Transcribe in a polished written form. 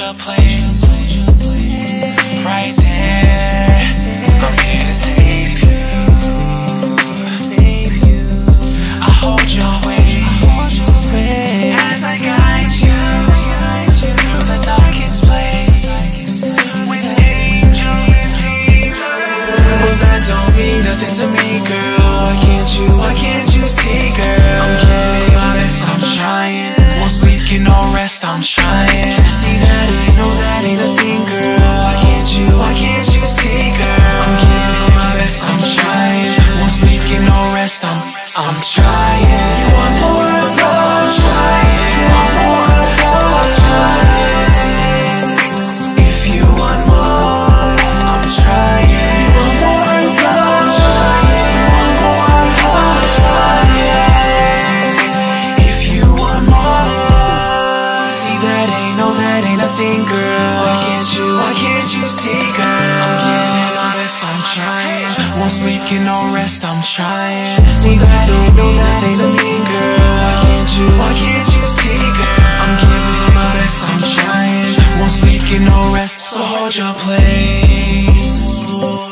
your place right there. I'm here to save you. I hold your weight as I guide you through the darkest place with angels and demons. Well, that don't mean nothing to me, girl. Why can't you see, girl? I'm giving it my best, I'm trying. Won't sleep, get no rest, I'm trying. See, that ain't a thing, girl. Why can't you see, girl? I'm giving it my best, I'm trying. Won't sleep, get no rest, I'm trying. You want more of love? I'm trying. You want more of love? I'm trying. If you want more, I'm trying. You want more of love? I'm trying. You want more of love? I'm trying. If you want more, see, that ain't a thing, girl. Why can't you see, girl? I'm giving my best, I'm trying. Won't sleep, get no rest, I'm trying. See, that ain't a thing, girl. Why can't you see, girl? I'm giving it my best, I'm trying. Won't sleep, get no rest, so hold your place.